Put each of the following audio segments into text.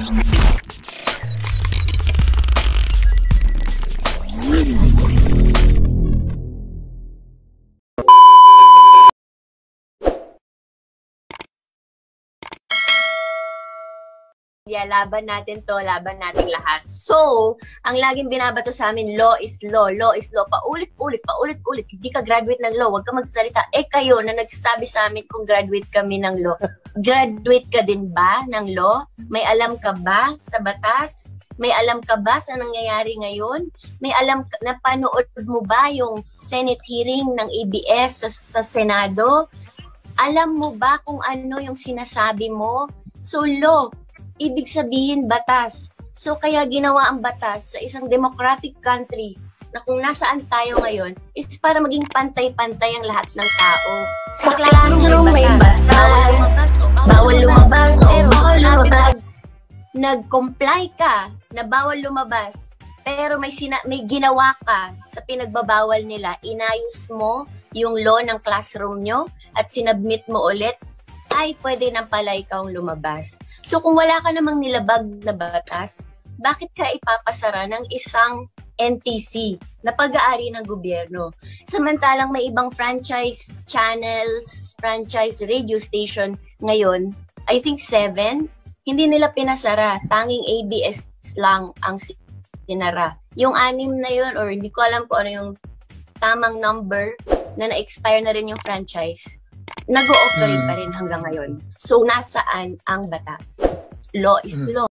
Laban natin to, laban natin lahat. So, ang laging binabato sa amin, law is law, law is law. Paulit-ulit, paulit-ulit. Hindi ka graduate ng law, huwag ka magsalita. Kayo na nagsasabi sa amin kung graduate kami ng law. Graduate ka din ba ng law? May alam ka ba sa batas? May alam ka ba sa nangyayari ngayon? May alam ka, napanood mo ba yung Senate hearing ng ABS sa Senado? Alam mo ba kung ano yung sinasabi mo? So, law, ibig sabihin batas. So kaya ginawa ang batas sa isang democratic country na kung nasaan tayo ngayon is para maging pantay-pantay ang lahat ng tao. Sa classroom may batas, bawal lumabas, pero nag-comply ka na bawal lumabas, pero may ginawa ka sa pinagbabawal nila, inayos mo yung law ng classroom nyo at sinubmit mo ulit, ay pwede nang pala ikaw lumabas. So kung wala ka namang nilabag na batas, bakit ka ipapasara ng isang NTC na pag-aari ng gobyerno? Samantalang may ibang franchise channels, franchise radio station ngayon, I think 7, hindi nila pinasara. Tanging ABS lang ang sinara. Yung 6 na yun, or hindi ko alam kung ano yung tamang number na na-expire na rin yung franchise, nag-o-operate pa rin hanggang ngayon. So, nasaan ang batas? Law is law.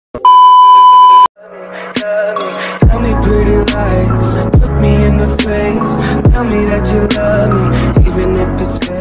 Tell me pretty lies, look me in the face, tell me that you love me, even if it's fake.